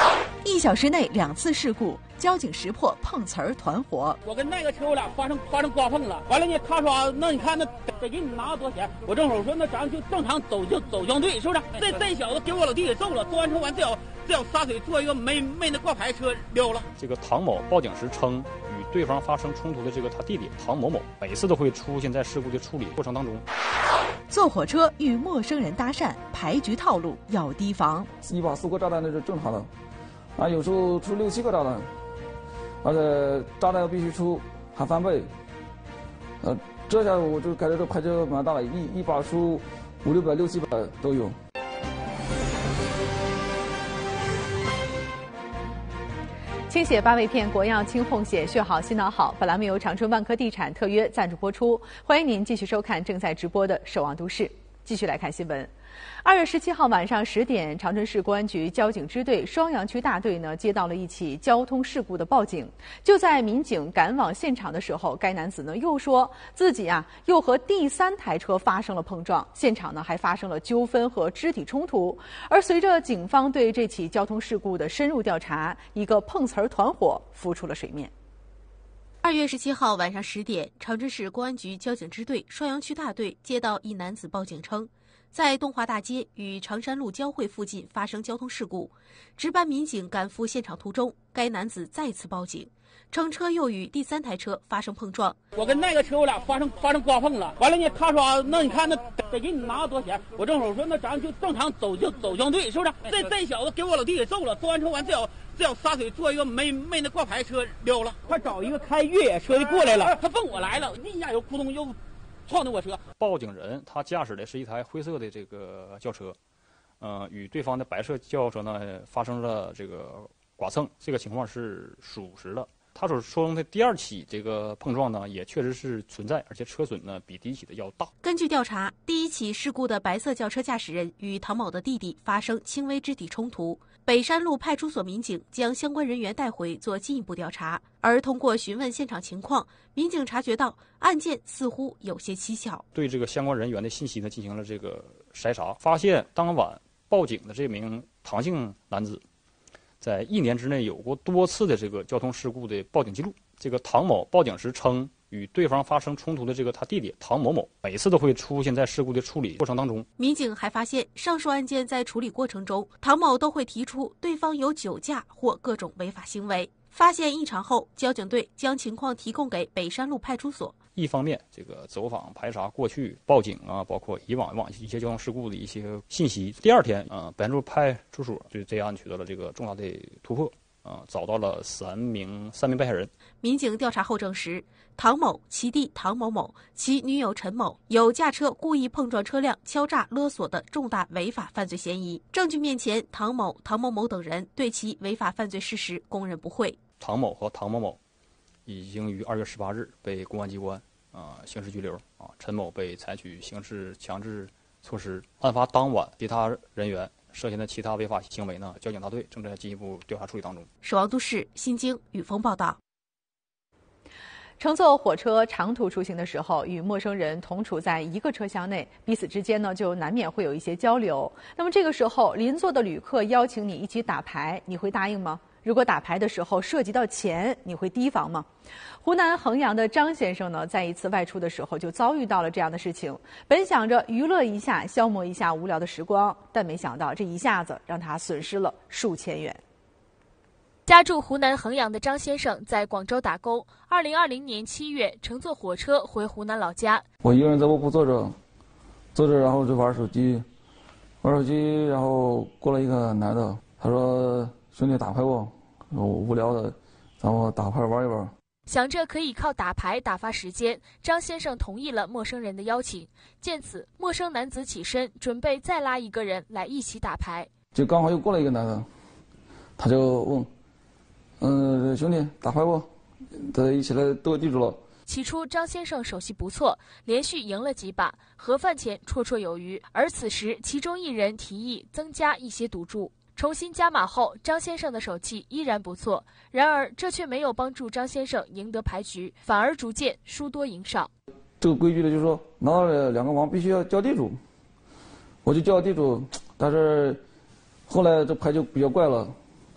S4: 1小时内2次事故，交警识破碰瓷儿团伙。
S28: 我跟那个车我俩发生刮碰了，完了呢，他说那你看那得给你拿多少钱？我正好说那咱就正常走相对，是不是？这小子给我老弟给揍了，揍完车完这要撒腿坐一个没那挂牌车溜了。
S29: 这个唐某报警时称，与对方发生冲突的这个他弟弟唐某某，每次都会出现在事故的处理过程当中。
S4: 坐火车与陌生人搭讪，牌局套路要提防。
S3: 1把4个炸弹那是正常的，啊，有时候出6、7个炸弹，而且炸弹必须出，还翻倍。这下我就感觉这牌局蛮大了，一把出500、600、700都有。
S4: 清血八味片，国药清红血，血好心脑好。本栏目由长春万科地产特约赞助播出，欢迎您继续收看正在直播的《守望都市》。继续来看新闻。2月17号晚上10点，长春市公安局交警支队双阳区大队接到了一起交通事故的报警。就在民警赶往现场的时候，该男子又说自己又和第3台车发生了碰撞，现场还发生了纠纷和肢体冲突。而随着警方对这起交通事故的深入调查，一个碰瓷儿团伙浮出了水面。2月17号晚上10点，长春市公安局交警支队双阳区大队接到一男子报警称，在东华大街与长山路交汇附近发生交通事故。值班民警赶赴现场途中，该男子再次报警，称车又与第3台车发生碰撞。
S28: 我跟那个车我俩发生刮碰了，完了呢，他说那你看那得给你拿多少钱？我正好说那咱就正常走相对，是不是？这小子给我老弟给揍了，揍完车完这要撒腿坐一个没那挂牌车溜了。他找一个开越野车的过来了，他奔我来了，一下油扑通又撞的我车。
S29: 报警人他驾驶的是一台灰色的这个轿车，与对方的白色轿车呢发生了这个剐蹭，这个情况是属实的。他所说的第2起这个碰撞呢，也确实是存在，而且车损呢比第1起的要大。
S4: 根据调查，第1起事故的白色轿车驾驶人与唐某的弟弟发生轻微肢体冲突，北山路派出所民警将相关人员带回做进一步调查。而通过询问现场情况，民警察觉到案件似乎有些蹊跷，
S29: 对这个相关人员的信息呢进行了这个筛查，发现当晚报警的这名唐姓男子在1年之内有过多次的这个交通事故的报警记录。这个唐某报警时称，与对方发生冲突的这个他弟弟唐某某，每次都会出现在事故的处理过程当中。
S4: 民警还发现，上述案件在处理过程中，唐某都会提出对方有酒驾或各种违法行为。发现异常后，交警队将情况提供给北山路派出所。
S29: 一方面，这个走访排查过去报警包括以往一些交通事故的一些信息。第2天，北山路派出所对这案取得了这个重大的突破，找到了三名被害人。
S4: 民警调查后证实，唐某、其弟唐某某、其女友陈某有驾车故意碰撞车辆、敲诈勒索的重大违法犯罪嫌疑。证据面前，唐某、唐某某等人对其违法犯罪事实供认不讳。
S29: 唐某和唐某某已经于2月18日被公安机关刑事拘留，陈某被采取刑事强制措施。案发当晚，其他人员涉嫌的其他违法行为呢，交警大队正在进一步调查处理当中。
S4: 守望都市新京雨峰报道。乘坐火车长途出行的时候，与陌生人同处在一个车厢内，彼此之间就难免会有一些交流。那么这个时候，邻座的旅客邀请你一起打牌，你会答应吗？如果打牌的时候涉及到钱，你会提防吗？湖南衡阳的张先生在一次外出的时候就遭遇到了这样的事情。本想着娱乐一下，消磨一下无聊的时光，但没想到这一下子让他损失了数千元。
S5: 家住湖南衡阳的张先生在广州打工，2020年7月乘坐火车回湖南老家。
S3: 我一个人在卧铺坐着，然后就玩手机，然后过来一个男的，他说：“兄弟打牌不？我无聊的，咱们打牌玩一玩。”
S5: 想着可以靠打牌打发时间，张先生同意了陌生人的邀请。见此，陌生男子起身准备再拉一个人来一起打牌，
S3: 就刚好又过来一个男的，他就问：“兄弟打牌不？咱一起来斗地主了。”
S5: 起初张先生手气不错，连续赢了几把，盒饭钱绰绰有余。而此时其中一人提议增加一些赌注。重新加码后，张先生的手气依然不错，然而这却没有帮助张先生赢得牌局，反而逐渐输多赢少。
S3: 这个规矩呢，就是说拿到了2个王必须要叫地主，我就叫地主，但是后来这牌就比较怪了，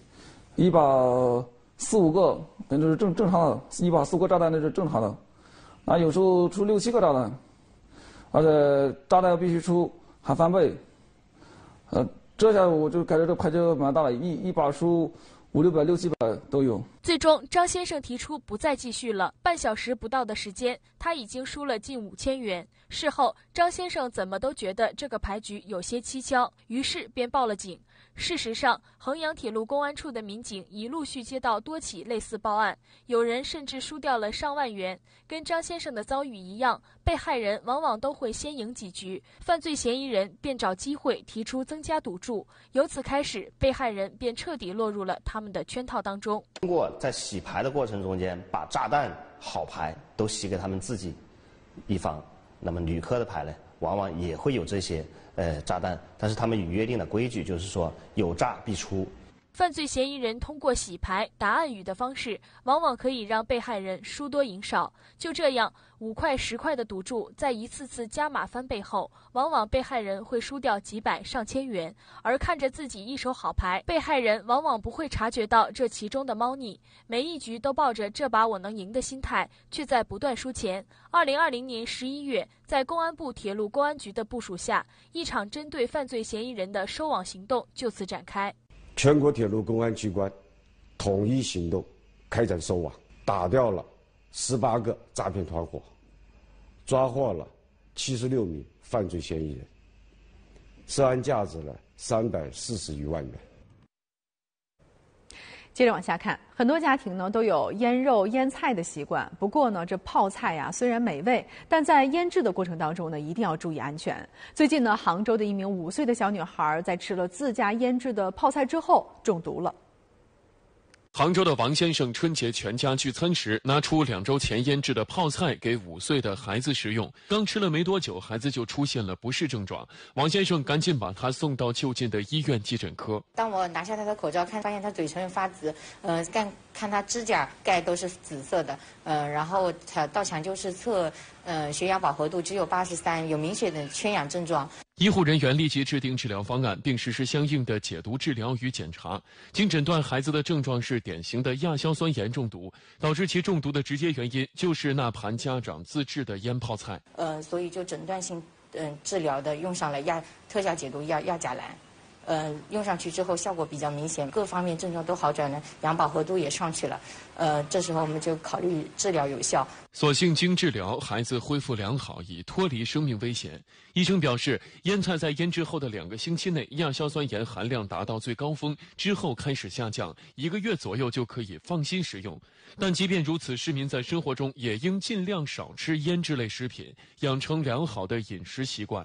S3: 一把4、5个，那就是正常的，一把4、5个炸弹那是正常的。啊，有时候出6、7个炸弹，而且炸弹必须出还翻倍。这下我就感觉这牌就蛮大了，一把输500、600、700都有。
S5: 最终，张先生提出不再继续了。半小时不到的时间，他已经输了近5000元。事后，张先生怎么都觉得这个牌局有些蹊跷，于是便报了警。事实上，衡阳铁路公安处的民警已陆续接到多起类似报案，有人甚至输掉了上万元。跟张先生的遭遇一样，被害人往往都会先赢几局，犯罪嫌疑人便找机会提出增加赌注，由此开始，被害人便彻底落入了他们的圈套当中。
S1: 通过在洗牌的过程中间，把炸弹、好牌都洗给他们自己一方，那么旅客的牌呢，往往也会有这些炸弹，但是他们有约定的规矩，就是说有炸必出。
S5: 犯罪嫌疑人通过洗牌、答案语的方式，往往可以让被害人输多赢少。就这样，5块、10块的赌注，在一次次加码翻倍后，往往被害人会输掉几百、上千元。而看着自己一手好牌，被害人往往不会察觉到这其中的猫腻，每一局都抱着这把我能赢的心态，却在不断输钱。2020年11月，在公安部铁路公安局的部署下，一场针对犯罪嫌疑人的收网行动就此展开。
S2: 全国铁路公安机关统一行动，开展收网，打掉了18个诈骗团伙，抓获了76名犯罪嫌疑人，涉案价值呢340余万元。
S8: 接着往下看，很多家庭呢都有腌肉、腌菜的习惯。不过呢，这泡菜呀虽然美味，但在腌制的过程当中呢，一定要注意安全。最近呢，杭州的一名5岁的小女孩在吃了自家腌制的泡菜之后中毒了。
S9: 杭州的王先生春节全家聚餐时，拿出2周前腌制的泡菜给5岁的孩子食用。刚吃了没多久，孩子就出现了不适症状。王先生赶紧把他送到就近的医院急诊科。
S18: 当我拿下他的口罩发现他嘴唇发紫，看他指甲盖都是紫色的，然后到抢救室测，血氧饱和度只有83，有明显的缺氧症状。
S9: 医护人员立即制定治疗方案，并实施相应的解毒治疗与检查。经诊断，孩子的症状是典型的亚硝酸盐中毒，导致其中毒的直接原因就是那盘家长自制的腌泡菜。
S18: 所以就诊断性治疗的用上了特效解毒药亚甲蓝。用上去之后效果比较明显，各方面症状都好转了，氧饱和度也上去了。这时候我们就考虑治疗有效。
S9: 所幸经治疗，孩子恢复良好，已脱离生命危险。医生表示，腌菜在腌制后的2个星期内，亚硝酸盐含量达到最高峰，之后开始下降，1个月左右就可以放心食用。但即便如此，市民在生活中也应尽量少吃腌制类食品，养成良好的饮食习惯。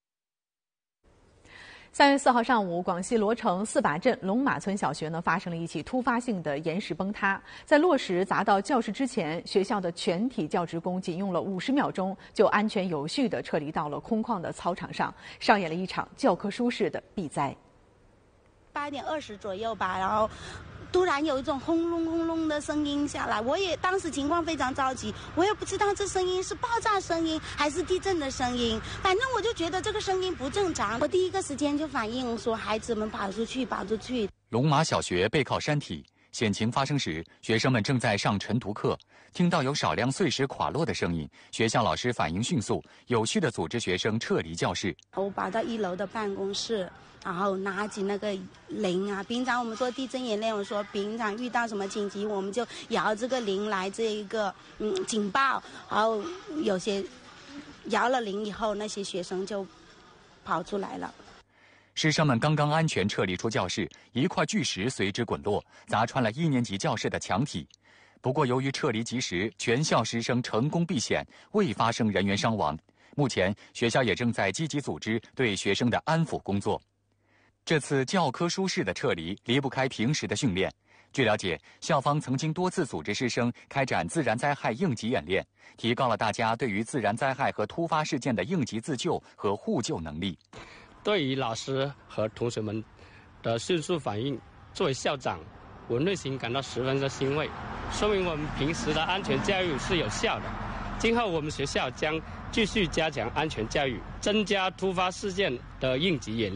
S8: 3月4号上午，广西罗城4把镇龙马村小学呢发生了一起突发性的岩石崩塌，在落石砸到教室之前，学校的全体教职工仅用了50秒钟就安全有序地撤离到了空旷的操场上，上演了一场教科书式的避灾。
S23: 8点20左右吧，然后突然有一种轰隆轰隆的声音下来，我也当时情况非常着急，我也不知道这声音是爆炸声音还是地震的声音，反正我就觉得这个声音不正常，我第一个时间就反应说孩子们跑出去。
S24: 龙马小学背靠山体，险情发生时，学生们正在上晨读课，听到有少量碎石垮落的声音，学校老师反应迅速，有序地组织学生撤离教室。
S23: 我跑到1楼的办公室，然后拿起那个铃啊，平常我们做地震演练，我说平常遇到什么紧急，我们就摇这个铃来这一个警报，然后有些摇了铃以后，那些学生就跑出来了。
S24: 师生们刚刚安全撤离出教室，一块巨石随之滚落，砸穿了1年级教室的墙体。不过由于撤离及时，全校师生成功避险，未发生人员伤亡。目前学校也正在积极组织对学生的安抚工作。这次教科书式的撤离离不开平时的训练。据了解，校方曾经多次组织师生开展自然灾害应急演练，提高了大家对于自然灾害和突发事件的应急自救和互救能力。
S25: 对于老师和同学们的迅速反应，作为校长，我内心感到十分的欣慰，说明我们平时的安全教育是有效的。今后我们学校将继续加强安全教育，增加突发事件的应急演练。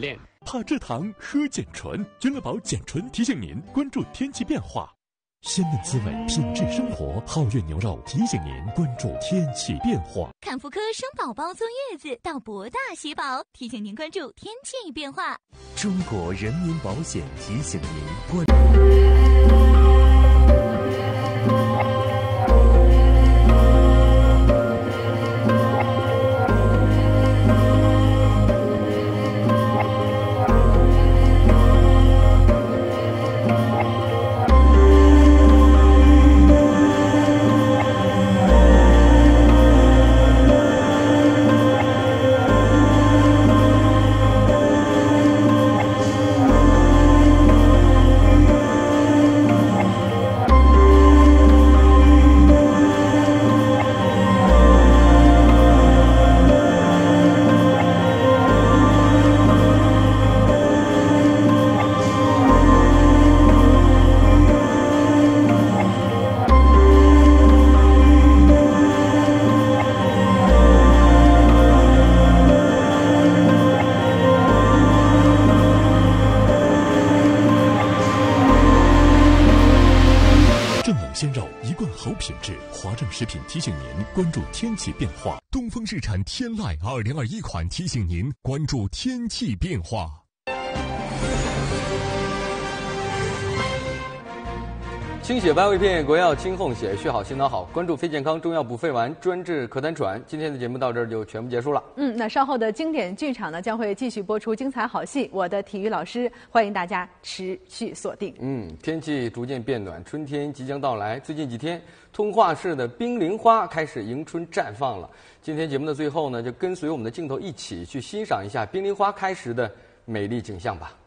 S6: 怕致糖，喝碱醇。君乐宝碱醇提醒您关注天气变化。鲜嫩滋味，品质生活。皓月牛肉提醒您关注天气变化。
S10: 坎妇科生宝宝坐月子到博大喜宝，提醒您关注天气变化。
S6: 中国人民保险提醒您关。鲜肉一贯好品质，华正食品提醒您关注天气变化。东风日产天籁2021款提醒您关注天气变化。
S7: 清血八味片，国药清烘血，血好心脑好。关注非健康中药补肺丸，专治咳痰喘。今天的节目到这儿就全部结束了。
S8: 那稍后的经典剧场呢，将会继续播出精彩好戏。我的体育老师，欢迎大家持续锁定。
S7: 天气逐渐变暖，春天即将到来。最近几天，通化市的冰凌花开始迎春绽放了。今天节目的最后呢，就跟随我们的镜头一起去欣赏一下冰凌花开时的美丽景象吧。